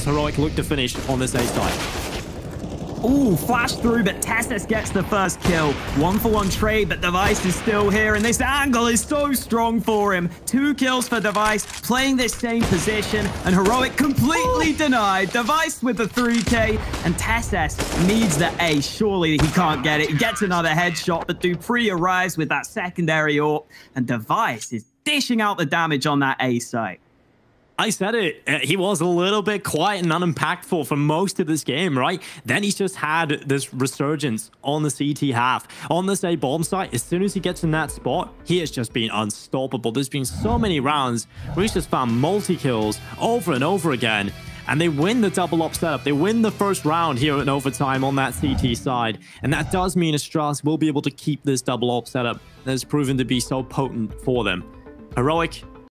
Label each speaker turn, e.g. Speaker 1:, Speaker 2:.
Speaker 1: does Heroic look to finish on this A side?
Speaker 2: Ooh, flash through, but Tessus gets the first kill. 1-for-1 trade, but Device is still here, and this angle is so strong for him. 2 kills for Device, playing this same position, and Heroic completely denied. Device with the 3K, and Tessus needs the A. Surely he can't get it. He gets another headshot, but dupreeh arrives with that secondary AWP, and Device is dishing out the damage on that A site.
Speaker 1: I said it. He was a little bit quiet and unimpactful for most of this game, right? Then he's just had this resurgence on the CT half. On this A bomb site, as soon as he gets in that spot, he has just been unstoppable. There's been so many rounds where he's just found multi-kills over and over again. And they win the double op setup. They win the first round here in overtime on that CT side. And that does mean Astralis will be able to keep this double op setup that has proven to be so potent for them. Heroic